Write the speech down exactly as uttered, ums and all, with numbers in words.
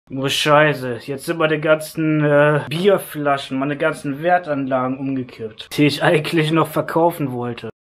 Oh Scheiße, jetzt sind meine ganzen äh, Bierflaschen, meine ganzen Wertanlagen umgekippt, die ich eigentlich noch verkaufen wollte.